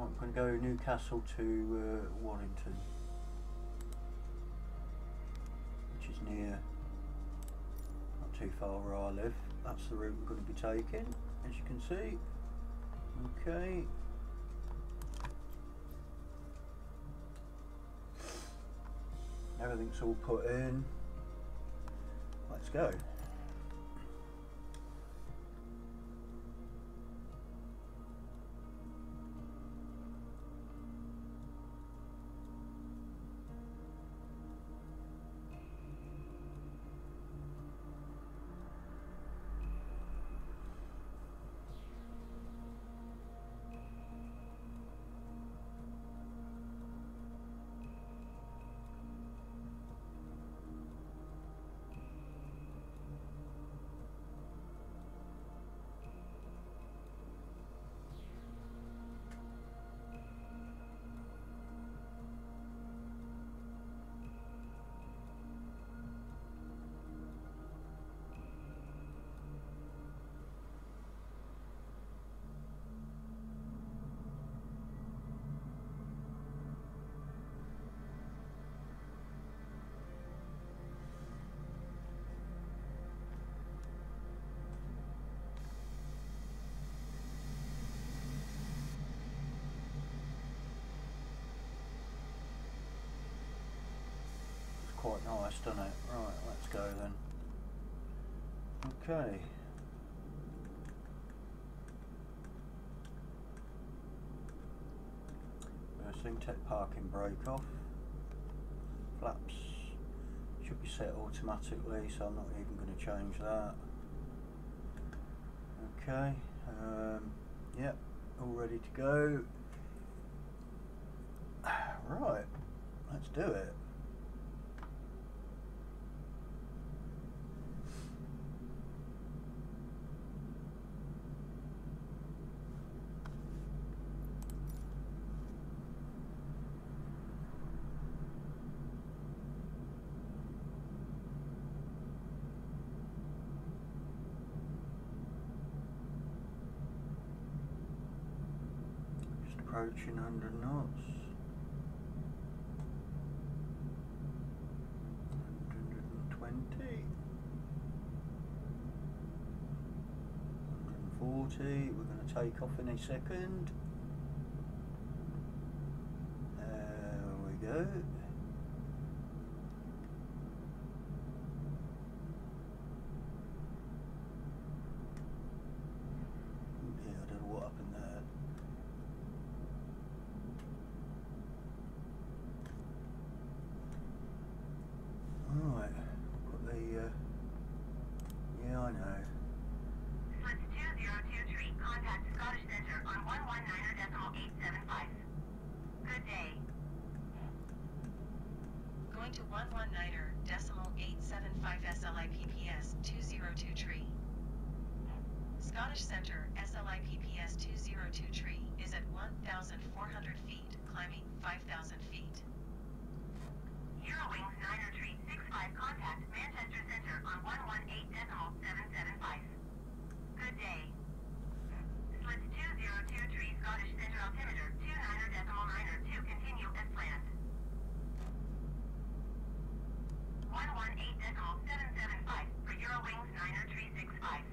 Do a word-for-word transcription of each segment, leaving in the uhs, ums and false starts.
I'm going to go Newcastle to uh, Warrington, which is near, not too far where I live. That's the route we're going to be taking, as you can see. Okay. Everything's all put in. Let's go. Quite nice, doesn't it? Right, let's go then. Okay. First thing, take parking brake off. Flaps should be set automatically, so I'm not even going to change that. Okay. Um, yep, all ready to go. Right, let's do it. Approaching one hundred knots. one twenty. one forty. We're going to take off in a second. There we go. Yeah, I don't know what happened there. Right, got the, uh, yeah, I know. Slits two zero two three, contact Scottish Centre on one one niner decimal eight seven five. Good day. Going to one one niner decimal eight seven five S L I P P S two zero two tree. Scottish Centre S L I P P S two zero two tree is at one thousand four hundred feet, climbing five thousand feet. Eurowings Niner Tree six five, contact Manchester Centre on one one eight decimal seven seven five. Good day. Slits two zero two three, Scottish Centre altimeter two niner decimal niner two, continue as planned. one one eight decimal seven seven five for Eurowings Niner Tree six five.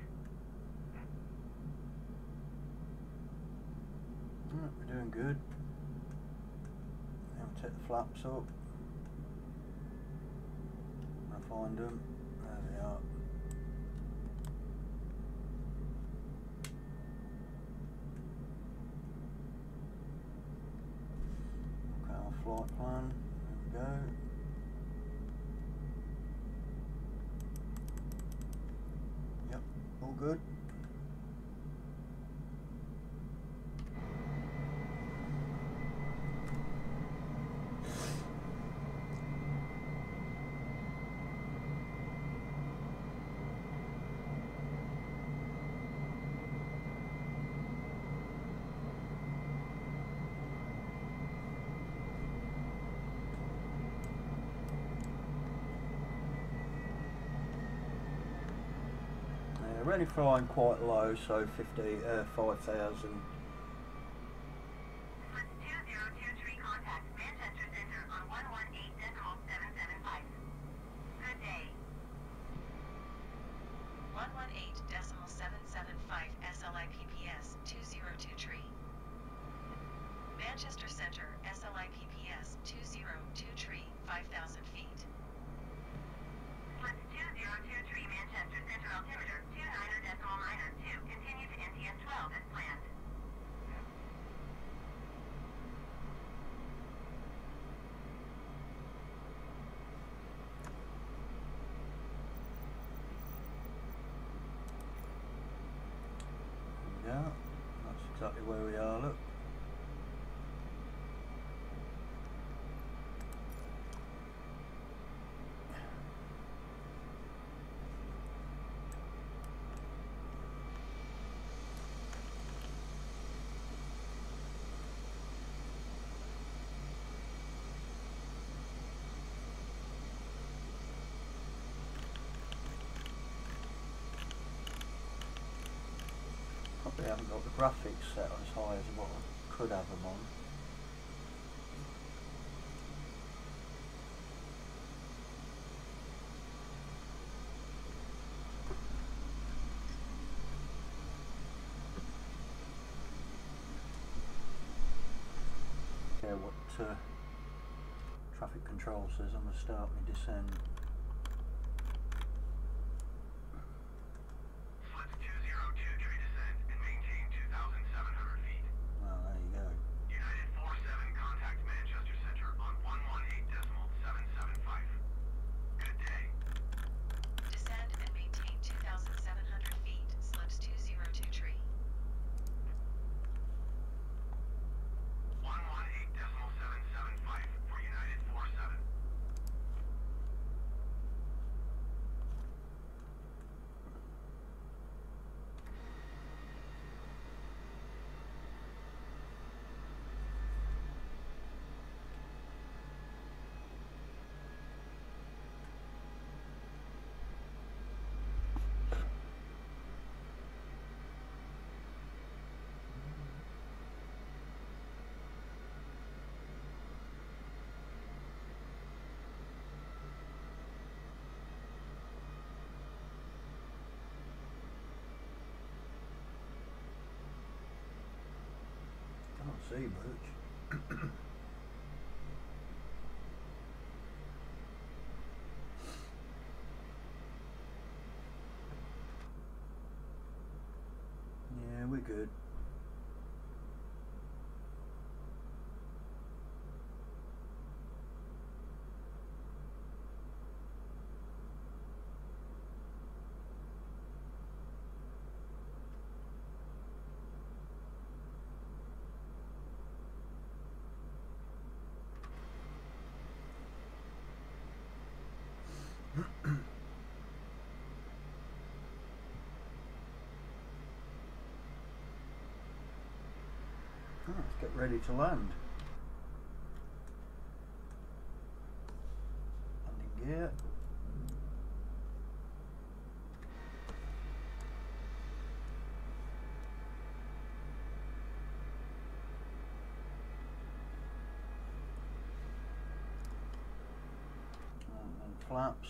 Right, we're doing good. Now we'll take the flaps up. Find them. There they are. Okay, our flight plan. There we go. Yep, all good. We're only flying quite low, so fifty, uh, five thousand. Slits two zero two tree. Manchester Center, S L I P P S two zero two tree, five thousand feet. Flight two zero two tree, Manchester Center, altimeter two niner decimal niner two. Continue to N T S twelve as planned. Yeah, that's exactly where we are, look. Probably haven't got the graphics set as high as what I could have them on. Yeah, what uh, traffic control says I'm going to start my descent. Well, there you go. United four seven, contact Manchester Center on one one eight decimal seven seven five. Good day. Descend and maintain two thousand seven hundred feet, slips two zero two tree. one one eight decimal seven seven five for United four seven. Can't see much. Yeah, we're good. Oh, let's get ready to land. Landing gear. And then flaps.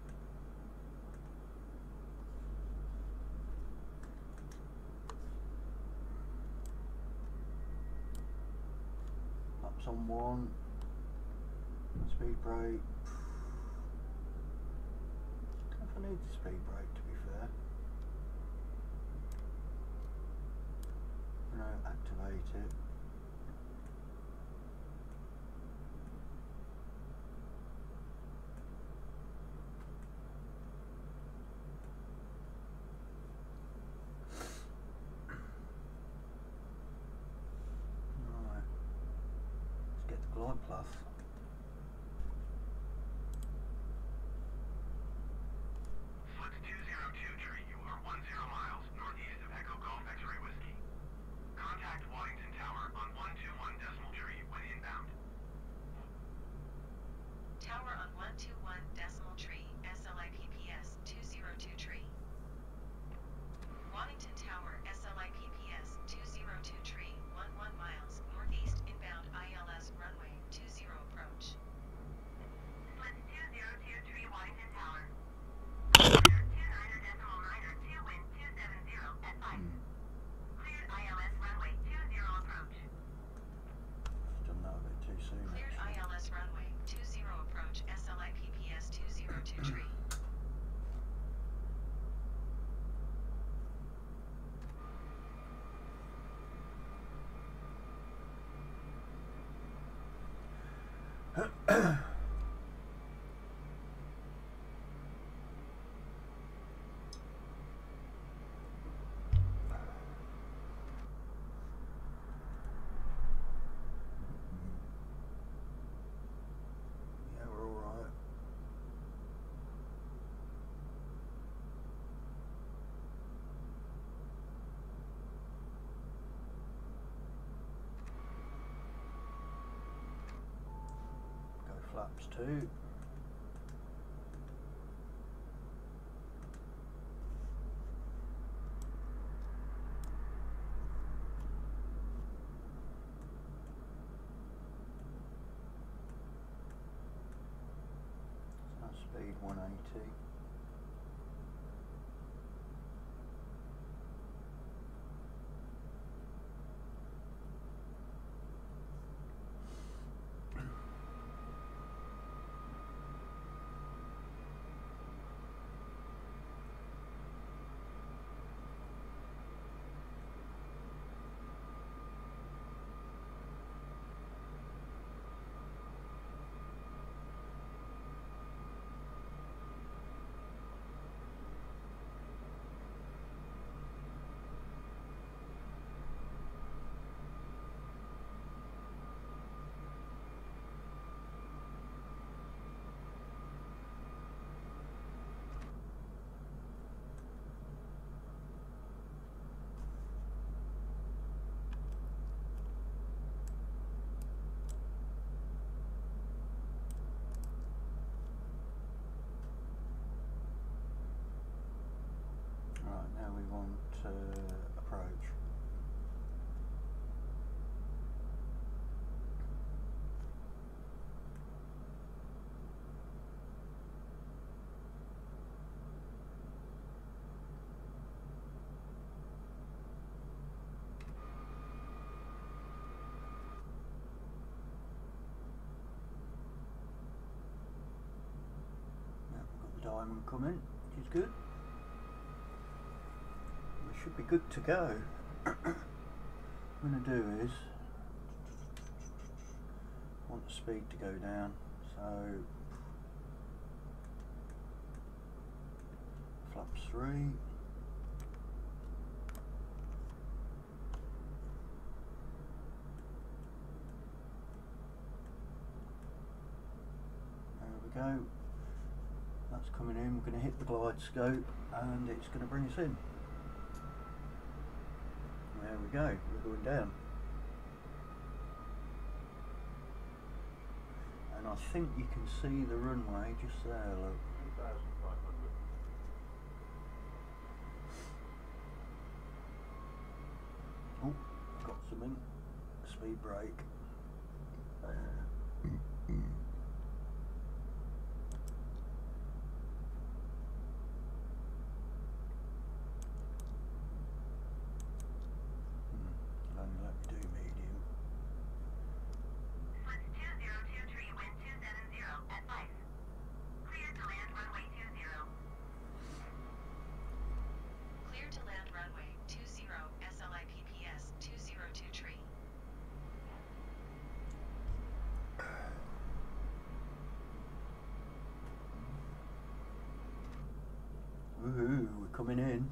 Flaps on one. Speed brake. I don't know if I need the speed brake, to be fair. No, activate it. Right. Let's get the glide path. Flight two zero two tree, you are one zero miles northeast of Echo Golf X-ray Whiskey. Contact Waddington Tower on one two one decimal tree when inbound. Tower on one two one decimal tree, S L I P P S two zero two tree. Waddington Tower, S L I P P S two zero two tree, one one miles northeast inbound I L S runway two zero Yeah, we're all right. Go flaps two. Speed one eighty. Right, now we want to approach. Yeah, we've got the diamond coming, which is good. Should be good to go. What I'm going to do is want the speed to go down, so flaps three. There we go. That's coming in. We're going to hit the glide scope and it's going to bring us in. There we go, we're going down. And I think you can see the runway just there, look. Oh, got something. Speed brake. Woohoo, we're coming in.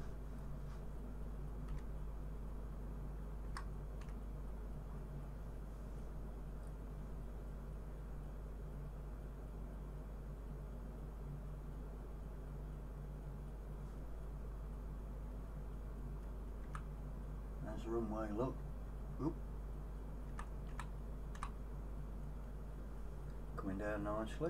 There's the runway, look. Oop. Coming down nicely.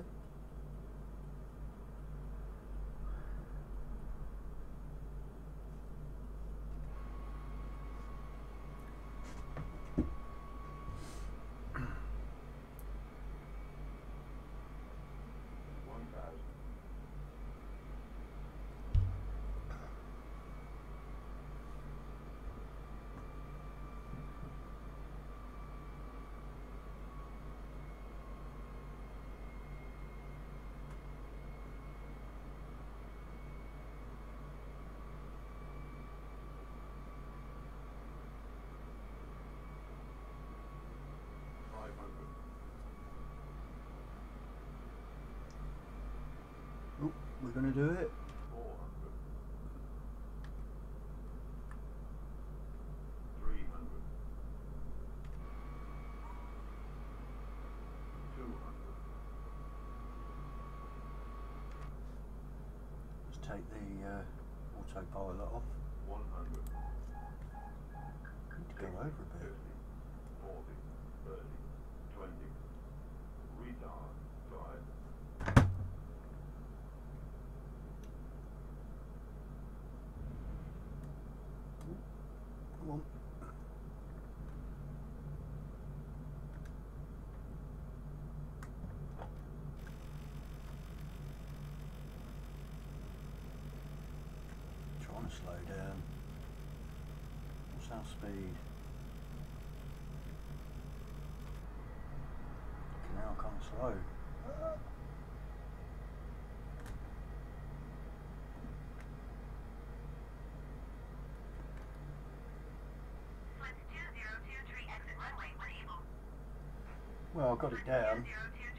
We're going to do it. four hundred. three hundred. two hundred. Let's take the uh, autopilot off. one hundred. Need to go over a bit. fifty. forty. thirty. twenty. Retard. five. Come on. Trying to slow down. What's our speed? Okay, now I can't slow. Ah. Swift two zero two tree exit runway when able. Well, I got it down. two zero two